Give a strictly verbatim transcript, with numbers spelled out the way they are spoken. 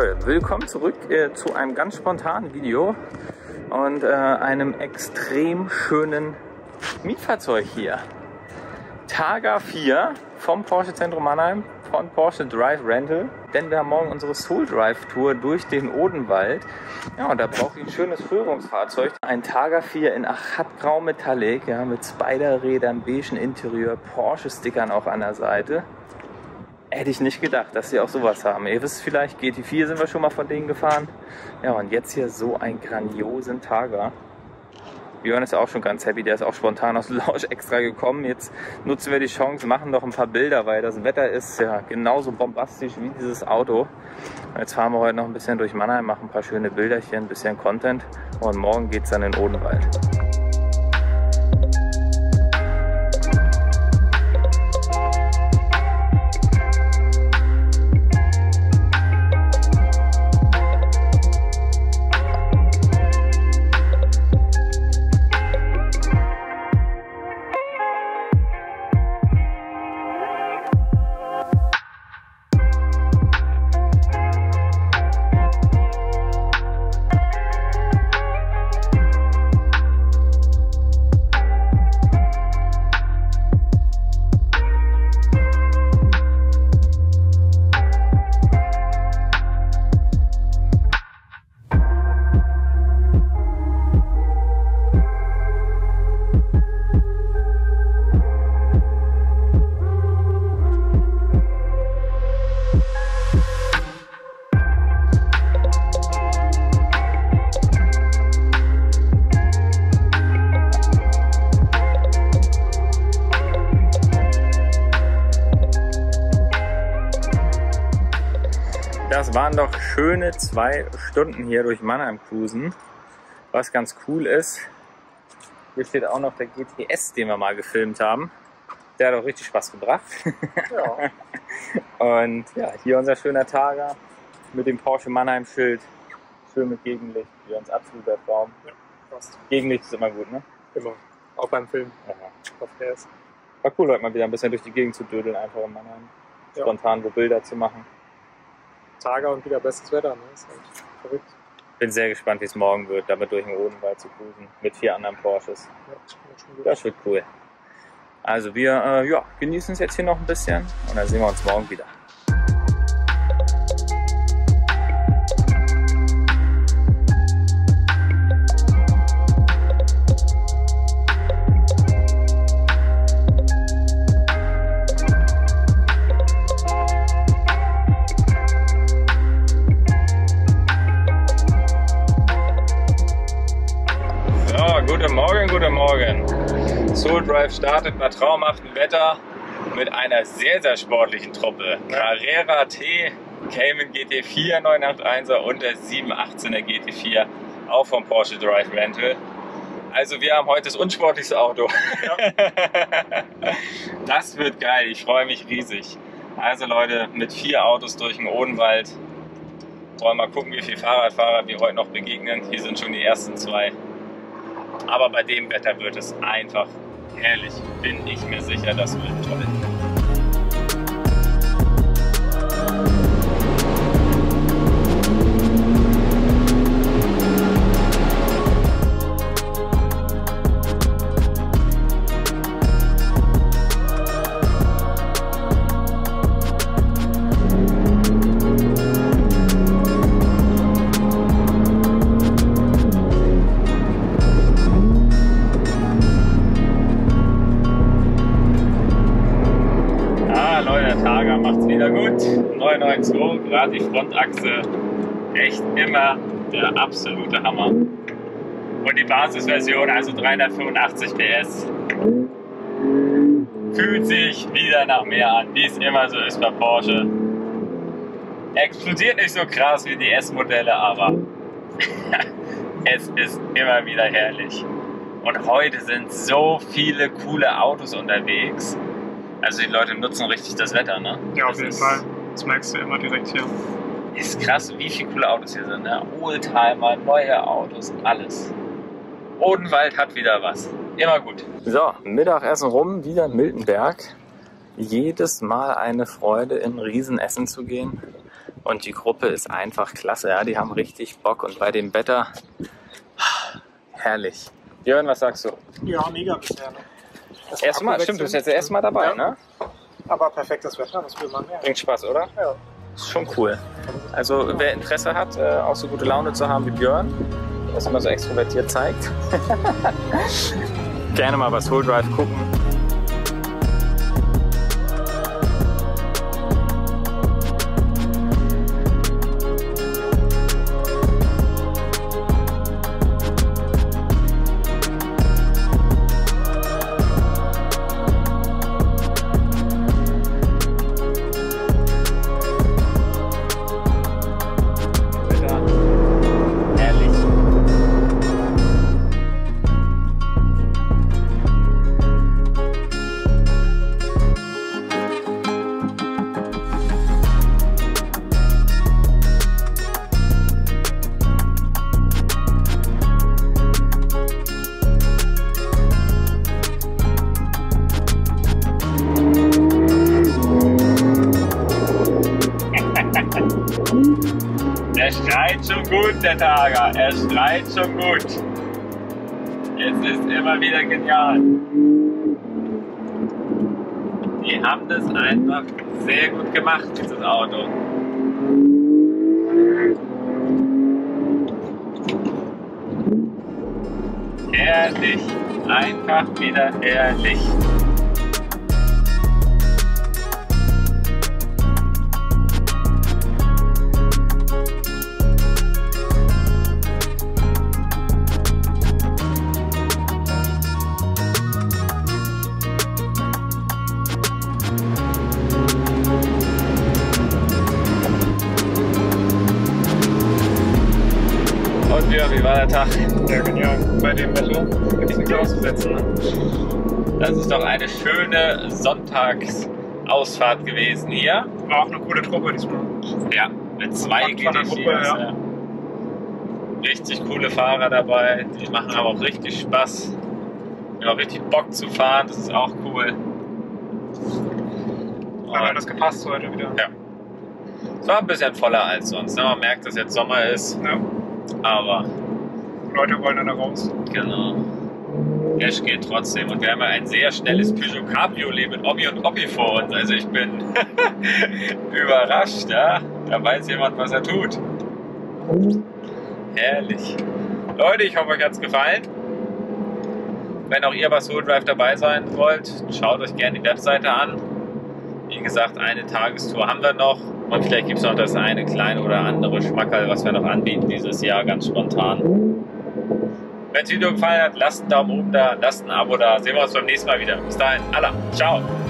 Jawohl, willkommen zurück äh, zu einem ganz spontanen Video und äh, einem extrem schönen Mietfahrzeug hier. Targa vier vom Porsche Zentrum Mannheim von Porsche Drive Rental, denn wir haben morgen unsere Soul Drive Tour durch den Odenwald. Ja, und da brauche ich ein schönes Führungsfahrzeug. Ein Targa vier in Achatgrau Metallic, ja, mit Spider-Rädern, beigen Interieur, Porsche-Stickern auch an der Seite. Hätte ich nicht gedacht, dass sie auch sowas haben. Ihr wisst vielleicht, G T vier sind wir schon mal von denen gefahren. Ja, und jetzt hier so einen grandiosen Targa. Björn ist auch schon ganz happy, der ist auch spontan aus Lausch extra gekommen. Jetzt nutzen wir die Chance, machen noch ein paar Bilder, weil das Wetter ist ja genauso bombastisch wie dieses Auto. Jetzt fahren wir heute noch ein bisschen durch Mannheim, machen ein paar schöne Bilderchen, ein bisschen Content und morgen geht es dann in den Odenwald. Das waren doch schöne zwei Stunden hier durch Mannheim cruisen. Was ganz cool ist, hier steht auch noch der G T S, den wir mal gefilmt haben. Der hat auch richtig Spaß gebracht. Ja. Und ja, hier unser schöner Targa mit dem Porsche Mannheim Schild. Schön mit Gegenlicht, wie uns absoluter Traum. Ja, passt. Gegenlicht ist immer gut, ne? Immer. Auch beim Film. Ja. War cool, heute mal wieder ein bisschen durch die Gegend zu dödeln, einfach in Mannheim. Ja. Spontan wo Bilder zu machen. Tage und wieder bestes Wetter, ne? Ist halt verrückt. Bin sehr gespannt, wie es morgen wird, damit durch den Odenwald zu cruisen mit vier anderen Porsches. Ja, das wird cool. Also wir äh, ja, genießen es jetzt hier noch ein bisschen und dann sehen wir uns morgen wieder. Guten Morgen, guten Morgen. Soul Drive startet bei traumhaftem Wetter mit einer sehr, sehr sportlichen Truppe. Carrera T, Cayman G T vier neunhundertachtundachtziger und der sieben achtzehner G T vier, auch vom Porsche Drive Rental. Also wir haben heute das unsportlichste Auto. Ja. Das wird geil, ich freue mich riesig. Also Leute, mit vier Autos durch den Odenwald. Wollen wir mal gucken, wie viele Fahrradfahrer wir heute noch begegnen. Hier sind schon die ersten zwei. Aber bei dem Wetter wird es einfach herrlich, bin ich mir sicher, das wird toll. Macht's wieder gut. neun neun zwei, gerade die Frontachse. Echt immer der absolute Hammer. Und die Basisversion, also dreihundertfünfundachtzig P S, fühlt sich wieder nach mehr an, wie es immer so ist bei Porsche. Explodiert nicht so krass wie die S-Modelle, aber es ist immer wieder herrlich. Und heute sind so viele coole Autos unterwegs. Also die Leute nutzen richtig das Wetter, ne? Ja, auf jeden Fall. Das merkst du immer direkt hier. Ist krass, wie viele coole Autos hier sind, ne? Oldtimer, neue Autos, alles. Odenwald hat wieder was. Immer gut. So, Mittagessen rum, wieder Miltenberg. Jedes Mal eine Freude, in Riesenessen zu gehen. Und die Gruppe ist einfach klasse, ja, die haben richtig Bock und bei dem Wetter, herrlich. Jörn, was sagst du? Ja, mega bisher. Ne? Das Erstmal, stimmt, du bist jetzt das erste Mal dabei, ja. ne? Aber perfektes Wetter, das will man mehr. Bringt Spaß, oder? Ja. Ist schon cool. Also wer Interesse hat, äh, auch so gute Laune zu haben wie Björn, was immer so extrovertiert zeigt, gerne mal bei Soul Drive gucken. Er schreit schon gut, der Targa. Er schreit schon gut. Es ist immer wieder genial. Die haben das einfach sehr gut gemacht, dieses Auto. Herrlich. Einfach wieder herrlich. Und ja, wie war der Tag? Ja, genial. Bei dem Wetter gibt es nichts auszusetzen. Ne? Das ist doch eine schöne Sonntagsausfahrt gewesen hier. War auch eine coole Truppe diesmal. Ja, mit zwei Von- G von der T Gruppe, vier. ja. Ja. Richtig coole Fahrer dabei. Die machen aber auch richtig Spaß. Die haben auch richtig Bock zu fahren. Das ist auch cool. Aber hat das gepasst heute wieder. Ja. Es war ein bisschen voller als sonst. Man merkt, dass jetzt Sommer ist. Ja. Aber Die Leute wollen dann da raus. genau. Cash geht trotzdem. Und wir haben ja ein sehr schnelles Peugeot Cabriolet mit Omi und Oppi vor uns. Also ich bin überrascht. Ja? Da weiß jemand, was er tut. Herrlich. Leute, ich hoffe, euch hat es gefallen. Wenn auch ihr bei Soul Drive dabei sein wollt, schaut euch gerne die Webseite an. Wie gesagt, eine Tagestour haben wir noch. Und vielleicht gibt es noch das eine kleine oder andere Schmackerl, was wir noch anbieten dieses Jahr, ganz spontan. Wenn das Video gefallen hat, lasst einen Daumen oben da, lasst ein Abo da. Sehen wir uns beim nächsten Mal wieder. Bis dahin, Allah, ciao.